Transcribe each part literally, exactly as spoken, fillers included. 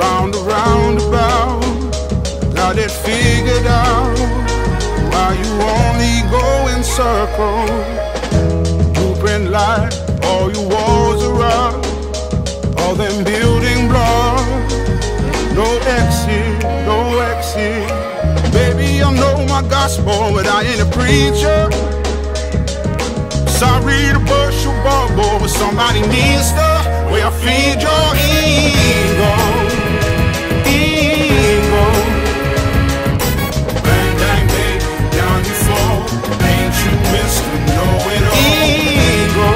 round and round about, got it figured out. Why you only go in circles, blueprint light, all your walls around, all them building blocks, no exit, no exit. Baby, I know my gospel, but I ain't a preacher. Sorry to burst your bubble, but somebody needs the way I feed your ego, ego. Bang, bang, baby, down you fall. Ain't you Mister Know-It-All? Ego,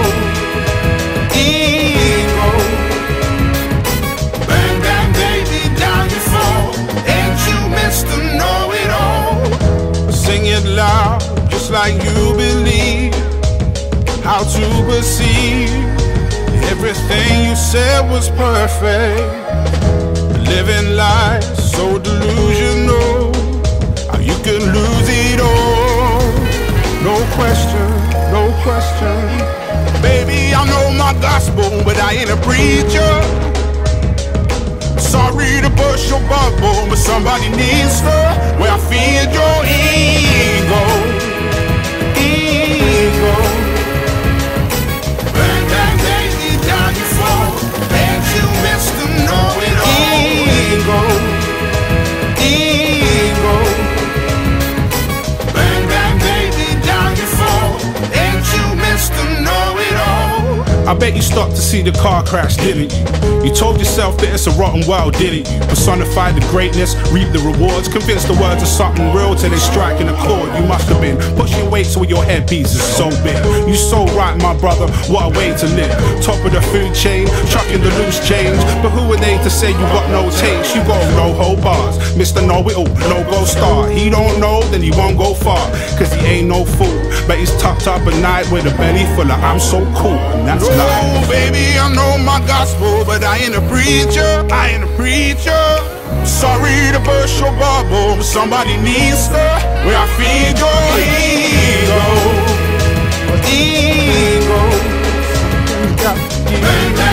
ego. Bang, bang, baby, down you fall. Ain't you Mister Know-It-All? Sing it loud, just like you believe. How to perceive everything you said was perfect. Living life so delusional, how you can lose it all. No question, no question. Baby, I know my gospel, but I ain't a preacher. Sorry to burst your bubble, but somebody needs to where I feed your ego, ego. Mister Know-It-All. Ego, ego. Bang, bang, baby, down you fall. Ain't you Mister Know-It-All? I bet you stopped to see the car crash, didn't you? You told yourself that it's a rotten world, didn't you? Personified the greatness, reap the rewards, convinced the words are something real till they striking a chord. You must have been pushing weights with your headpiece is so big. You so right, my brother, what a way to live. Top of the food chain, chucking the loose change. But who are they to say you got no taste? You got no whole bars, Mister Know-It-All, no go star. He don't know, then he won't go far, cause he ain't no fool. But he's tucked up at night with a belly full of I'm so cool, and that's life. Oh, baby, I know my gospel, but I ain't a preacher, I ain't a preacher. Sorry to burst your bubble, but somebody needs to where I feed your ego, ego. Bang,